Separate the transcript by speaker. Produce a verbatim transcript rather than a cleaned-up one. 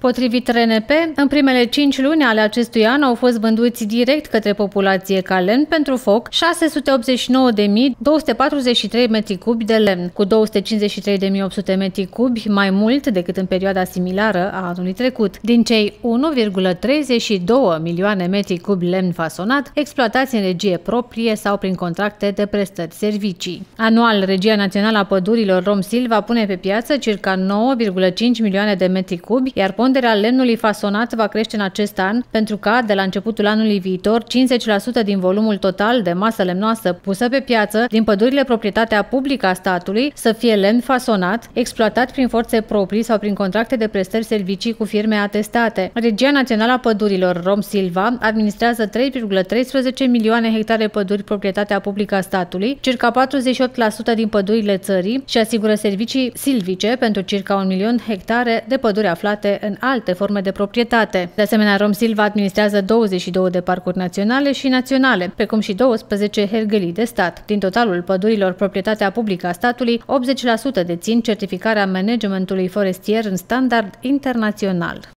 Speaker 1: Potrivit R N P, în primele cinci luni ale acestui an au fost vânduți direct către populație ca lemn pentru foc șase sute optzeci și nouă de mii două sute patruzeci și trei metri cubi de lemn, cu două sute cincizeci și trei de mii opt sute metri cubi mai mult decât în perioada similară a anului trecut. Din cei unu virgulă treizeci și doi milioane metri cubi lemn fasonat, exploatați în regie proprie sau prin contracte de prestări servicii. Anual, Regia Națională a Pădurilor Romsil va pune pe piață circa nouă virgulă cinci milioane de metri cubi, iar ponderea lemnului fasonat va crește în acest an, pentru ca, de la începutul anului viitor, cincizeci la sută din volumul total de masă lemnoasă pusă pe piață din pădurile proprietatea publică a statului să fie lemn fasonat, exploatat prin forțe proprii sau prin contracte de prestări servicii cu firme atestate. Regia Națională a Pădurilor Romsilva administrează trei virgulă treisprezece milioane hectare păduri proprietatea publică a statului, circa patruzeci și opt la sută din pădurile țării și asigură servicii silvice pentru circa un milion hectare de păduri aflate în alte forme de proprietate. De asemenea, Romsilva administrează douăzeci și două de parcuri naționale și naționale, precum și douăsprezece hergălii de stat. Din totalul pădurilor proprietatea publică a statului, optzeci la sută dețin certificarea managementului forestier în standard internațional.